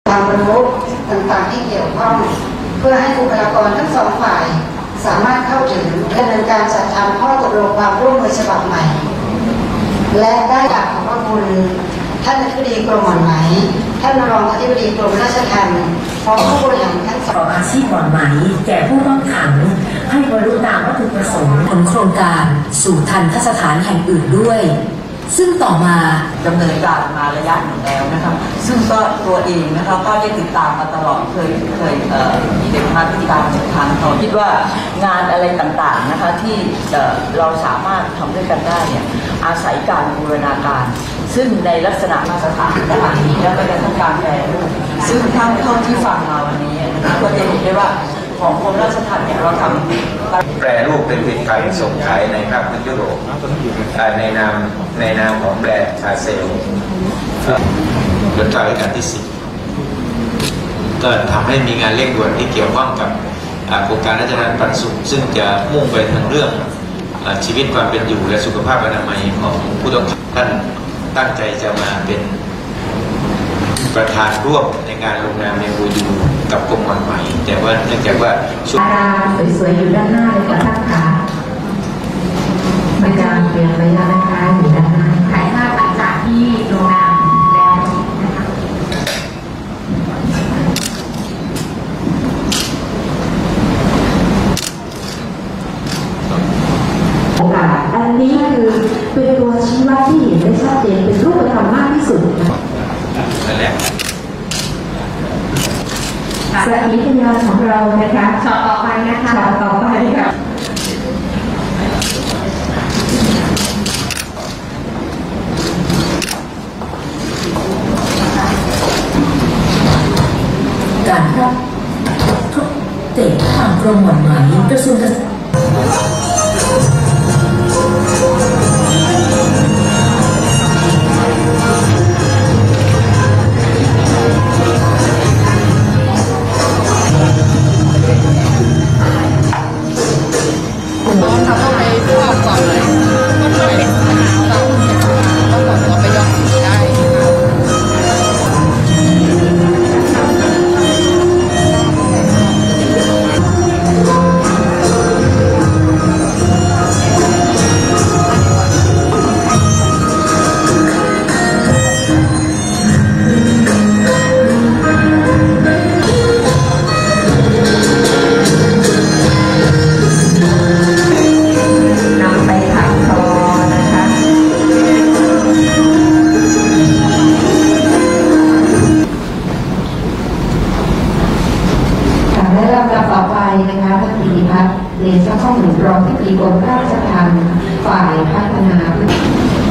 ความรู้ต่างๆที่เกี่ยวข้องเพื่อให้บุคลากรทั้งสองฝ่ายสามารถเข้าถึงดำเนินการจัดทำข้อตกลงความร่วมมือฉบับใหม่และได้กราบขอบพระคุณท่านอธิบดีกรมหม่อนไหมท่านรองอธิบดีกรมราชทัณฑ์พร้อมผู้บริหารทั้งสองอาชีพหม่อนไหมแก่ผู้ต้องขังให้บรรลุตามวัตถุประสงค์ของโครงการสู่ทันทสถานแห่งอื่นด้วยซึ่งต่อมาดำเนินการมาระยะหนึ่งแล้วนะครับซึ่งก็ตัวเองนะครับก็ได้ติดตามมาตลอดเคยมีเด็กมาติดตามจากทางเขาคิดว่างานอะไรต่างๆนะคะที่เราสามารถทำด้วยกันได้เนี่ยอาศัยการบูรณาการซึ่งในลักษณะมาตรฐานต่างๆแล้วก็ได้ทั้งการแปรรูปซึ่งทั้งเท่าที่ฟังมาวันนี้นะคะก็จะเห็นได้ว่าของกรมราชทัณฑ์เนี่ยเราทำแปรรูปเป็นผลิตภัณฑ์ส่งขายในภาคยุโรปในนามของแบรนด์ชาเซลรัชกาลที่ 10ก็ทำให้มีงานเร่งด่วนที่เกี่ยวข้องกับโครงการราชทัณฑ์ปันสุขซึ่งจะมุ่งไปทางเรื่องชีวิตความเป็นอยู่และสุขภาพอนามัยของผู้ต้องขังท่านตั้งใจจะมาเป็นประธานร่วมในงานลงนามในMOUกับกรมหม่อนไหมแต่ว่าเนื่องจากว่าดาราสวยๆอยู่ด้านหน้าเลยค่ะท่านขาอาจารย์เปลี่ยนไปแล้วนะคะอยู่ด้านหน้าถ่ายภาพหลังจากที่ลงนามแล้วนะคะโอกาสอันนี้คือเป็นตัวชี้วัดที่เห็นได้ชัดเจนเป็นรูปธรรมมากที่สุดนะสถิติยาของเรานะคะช็อตต่อไปนะคะช็อตต่อไปค่ะการรับทุกเด็กทางกรมหม่อนไหมกระทรวงเรียนเจ้าข้องหนึ่งรองที่ปรึกษากรมราชทัณฑ์ฝ่ายพัฒนา